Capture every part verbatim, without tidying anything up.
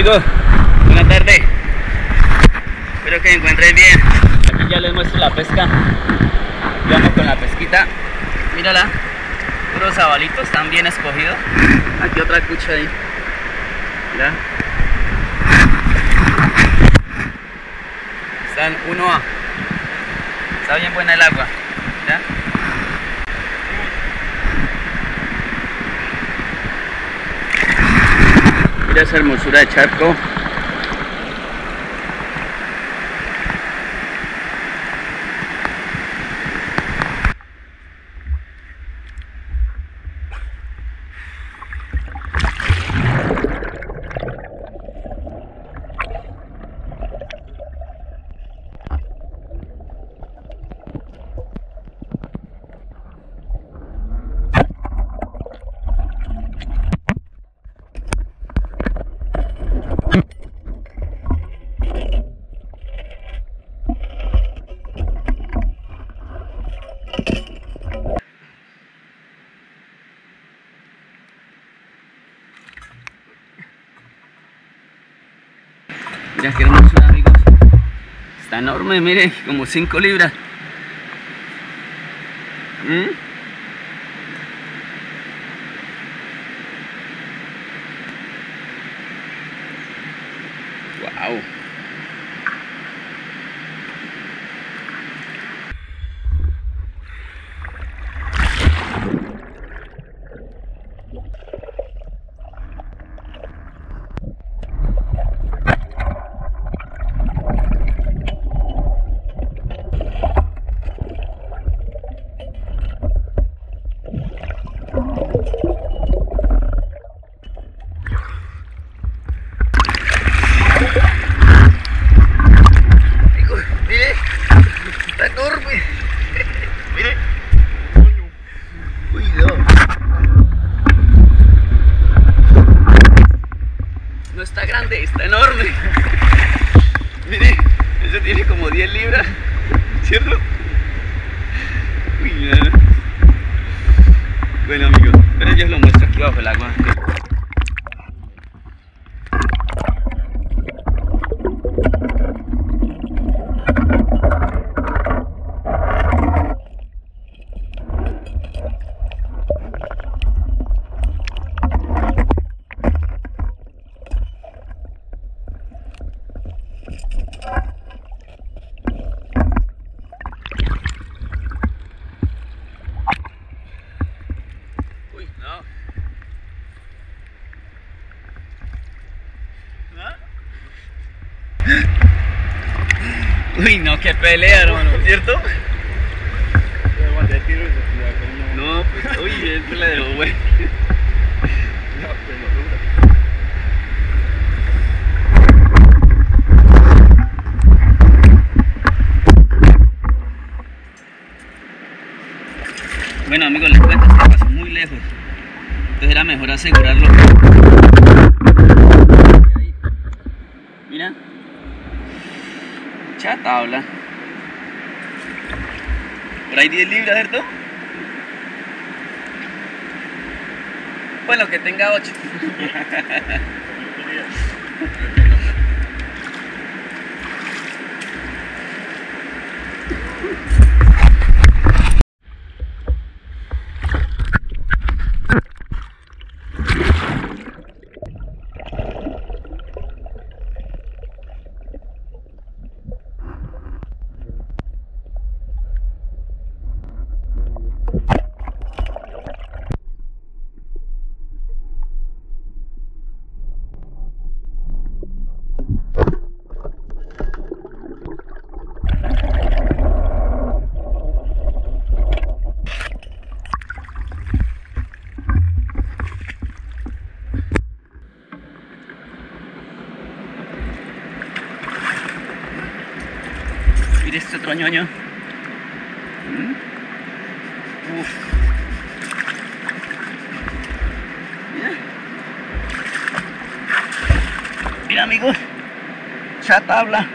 amigos, buenas tardes. Espero que se encuentren bien. Aquí ya les muestro la pesca. Vamos con la pesquita. Mírala, puros sabalitos, están bien escogidos. Aquí otra cucha ahí. Mira. Están uno A. Está bien buena el agua. Mira. Mira esa hermosura de charco. Mira qué hermosura, amigos. Está enorme, mire, como cinco libras. ¿Mm? Wow. No está grande, está enorme. Mire, eso tiene como diez libras, ¿cierto? Uy, nada. Bueno, amigos, pero yo os lo muestro aquí bajo el agua. Uy, no. ¿No? Uy, no, qué pelea, hermano, ¿cierto? No, pues, uy, esto le dejó, güey. Bueno, amigos, les cuento que pasó muy lejos, entonces era mejor asegurarlo. Mira, mucha tabla. Por ahí diez libras, ¿cierto? Bueno, que tenga ocho. Mira este otro ñoño. ¿Mm? Uf. Mira. Mira, amigos, esa tabla.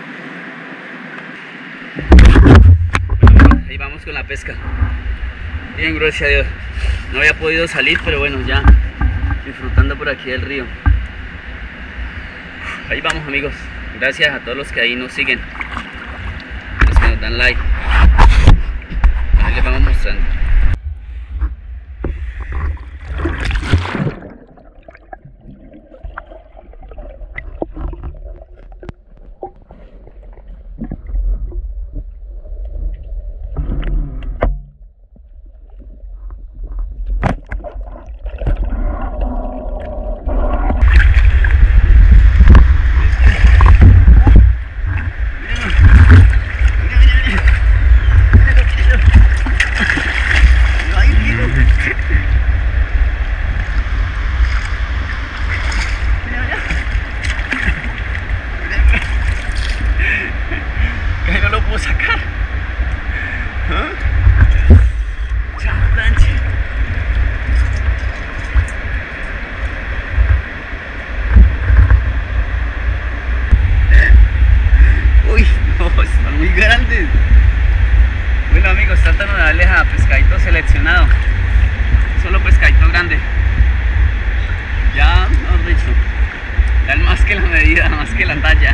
Ahí vamos con la pesca. Bien, gracias a Dios. No había podido salir, pero bueno, ya disfrutando por aquí del río. Ahí vamos, amigos. Gracias a todos los que ahí nos siguen, los que nos dan like. Ahí les vamos mostrando. Bueno, amigos, tratan de darles a pescadito seleccionado, solo pescadito grande. Ya, mejor dicho, dan más que la medida, más que la talla.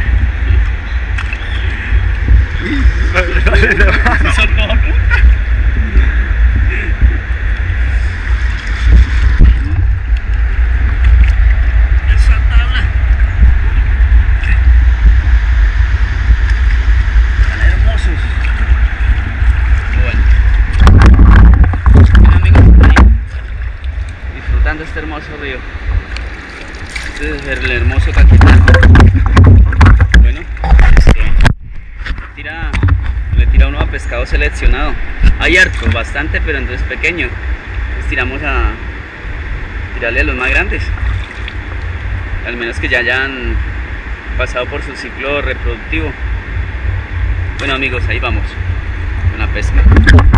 Este hermoso río, este es el hermoso Caquetá. Bueno, este, tira, le tira uno a pescado seleccionado. Hay harto, bastante, pero entonces pequeño. Entonces tiramos a tirarle a los más grandes, al menos que ya hayan pasado por su ciclo reproductivo. Bueno, amigos, ahí vamos con la pesca.